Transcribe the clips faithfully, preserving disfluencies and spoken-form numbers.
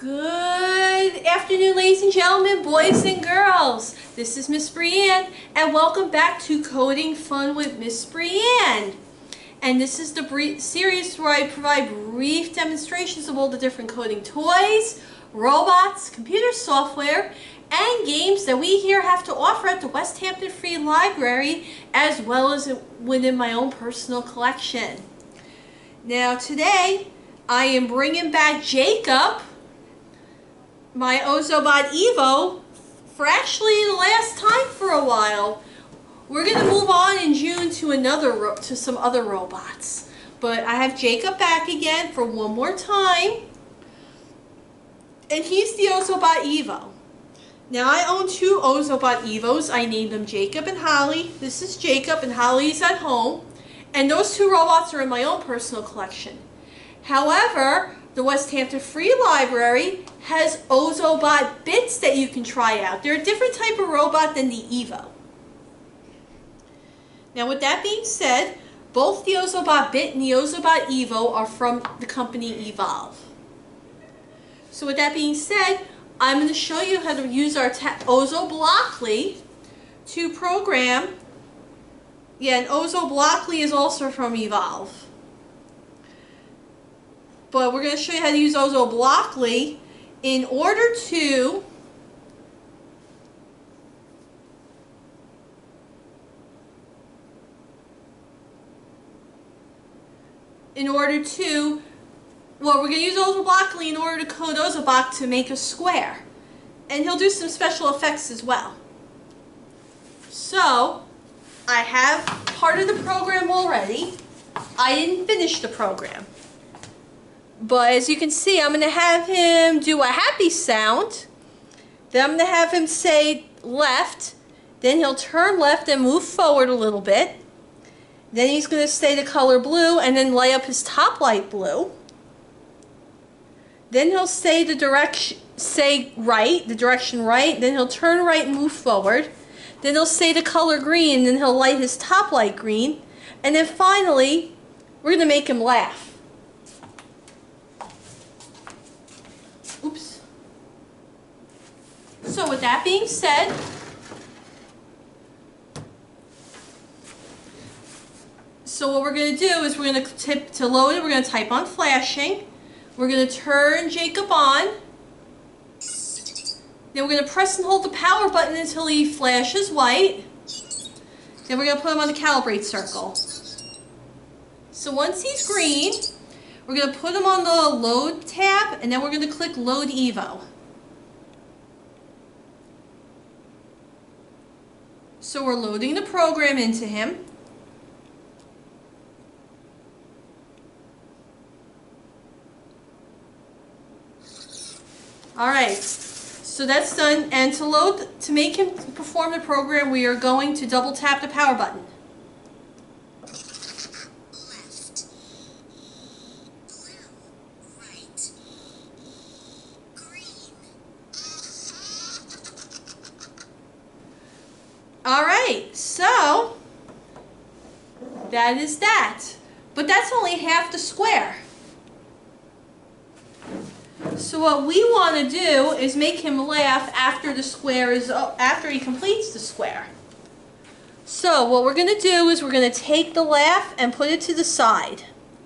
Good afternoon, ladies and gentlemen, boys and girls. This is Miss Brianne, and welcome back to Coding Fun with Miss Brianne. And this is the brief series where I provide brief demonstrations of all the different coding toys, robots, computer software, and games that we here have to offer at the Westhampton Free Library, as well as within my own personal collection. Now today, I am bringing back Jacob, my Ozobot Evo, for actually the last time for a while. We're going to move on in June to another ro to some other robots, but I have Jacob back again for one more time, and he's the Ozobot Evo. Now I own two Ozobot Evos. I named them Jacob and Holly. This is Jacob and Holly's at home, and those two robots are in my own personal collection. However, the Westhampton Free Library has Ozobot bits that you can try out. They're a different type of robot than the Evo. Now with that being said, both the Ozobot bit and the Ozobot Evo are from the company Evolve. So with that being said, I'm going to show you how to use our OzoBlockley to program. Yeah, and OzoBlockley is also from Evolve. But we're going to show you how to use OzoBlockley in order to in order to well, we're going to use OzoBlockley in order to code Ozobot to make a square. And he'll do some special effects as well. So, I have part of the program already. I didn't finish the program. But as you can see, I'm going to have him do a happy sound. Then I'm going to have him say left. Then he'll turn left and move forward a little bit. Then he's going to say the color blue and then light up his top light blue. Then he'll say the direction, say right, the direction right. Then he'll turn right and move forward. Then he'll say the color green, and then he'll light his top light green. And then finally, we're going to make him laugh. Oops. So with that being said, so what we're going to do is we're going to tip to load it. We're going to type on flashing. We're going to turn Jacob on. Then we're going to press and hold the power button until he flashes white. Then we're going to put him on the calibrate circle. So once he's green, we're going to put him on the load tab, and then we're going to click load Evo. So we're loading the program into him. Alright, so that's done, and to load, to make him perform the program, we are going to double tap the power button. Left, blue, right, green. Alright, so that is that. But that's only half the square. So what we want to do is make him laugh after the square is after he completes the square. So what we're going to do is we're going to take the laugh and put it to the side.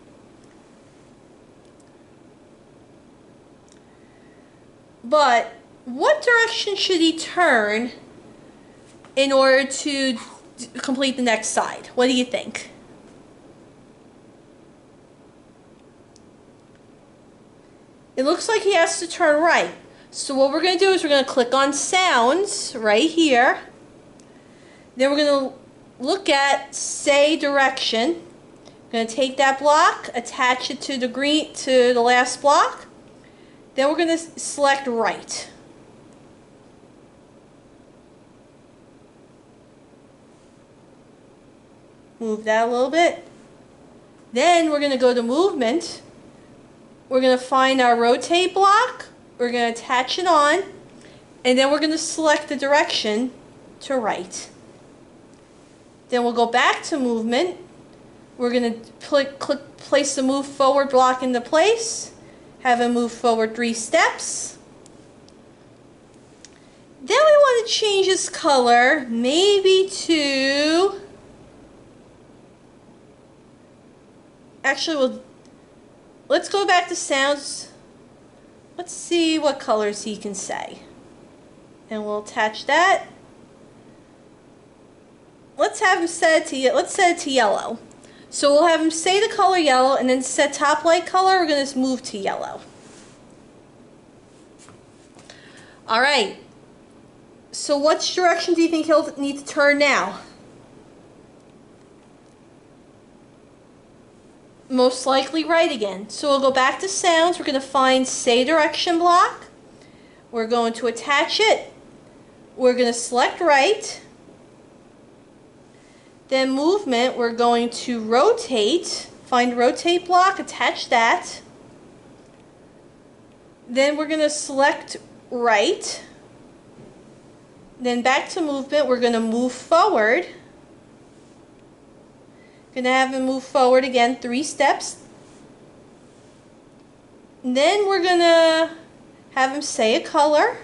But what direction should he turn in order to complete the next side? What do you think? It looks like he has to turn right. So what we're going to do is we're going to click on sounds right here. Then we're going to look at say direction. We're going to take that block, attach it to the green to the last block. Then we're going to select right. Move that a little bit. Then we're going to go to movement. We're going to find our rotate block, we're going to attach it on, and then we're going to select the direction to right. Then we'll go back to movement. We're going to click, click, place the move forward block into place, Have him move forward three steps. Then we want to change his color, maybe to, actually we'll, let's go back to sounds. Let's see what colors he can say. And we'll attach that. Let's have him set it to, let's set it to yellow. So we'll have him say the color yellow and then set top light color. We're going to move to yellow. Alright. So which direction do you think he'll need to turn now? Most likely right again. So we'll go back to sounds. We're going to find say direction block. We're going to attach it. We're going to select right. Then movement, we're going to rotate. Find rotate block, attach that. Then we're going to select right. Then back to movement, we're going to move forward. Going to have him move forward again three steps. And then we're going to have him say a color.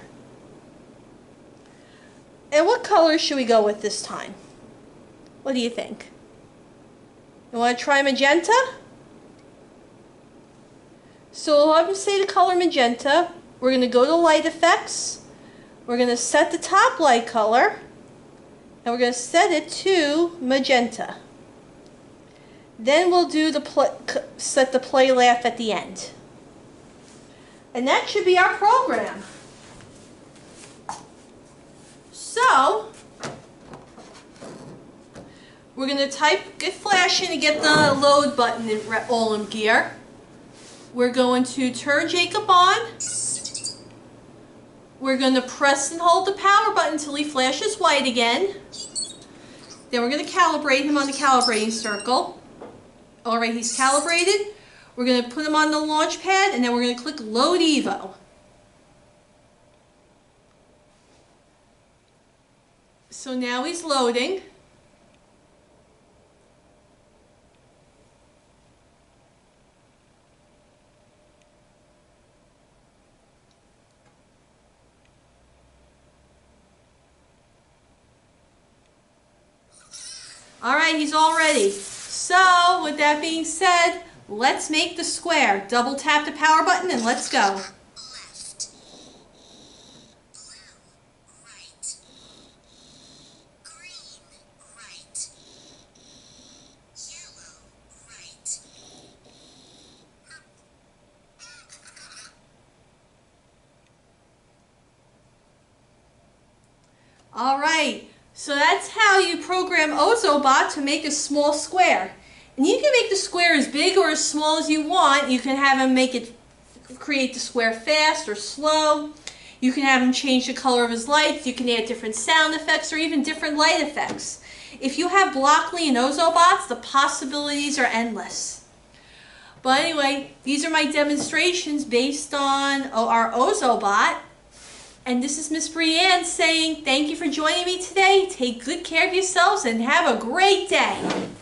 And what color should we go with this time? What do you think? You want to try magenta? So we'll have him say the color magenta. We're going to go to light effects. We're going to set the top light color. And we're going to set it to magenta. Then we'll do the play, set the play laugh at the end. And that should be our program. So we're going to type, get flashing to get the load button in, all in gear. We're going to turn Jacob on. We're going to press and hold the power button until he flashes white again. Then we're going to calibrate him on the calibrating circle. Alright, he's calibrated. We're going to put him on the launch pad and then we're going to click Load Evo. So now he's loading. Alright, he's all ready. So, with that being said, let's make the square. Double tap the power button and let's go. Left. Blue. Right. Green. Right. Yellow. Right. Alright. So that's how you program Ozobot to make a small square. And you can make the square as big or as small as you want. You can have him make it, create the square fast or slow. You can have him change the color of his lights. You can add different sound effects or even different light effects. If you have Blockly and Ozobots, the possibilities are endless. But anyway, these are my demonstrations based on our Ozobot. And this is Miss Brianne saying thank you for joining me today. Take good care of yourselves and have a great day.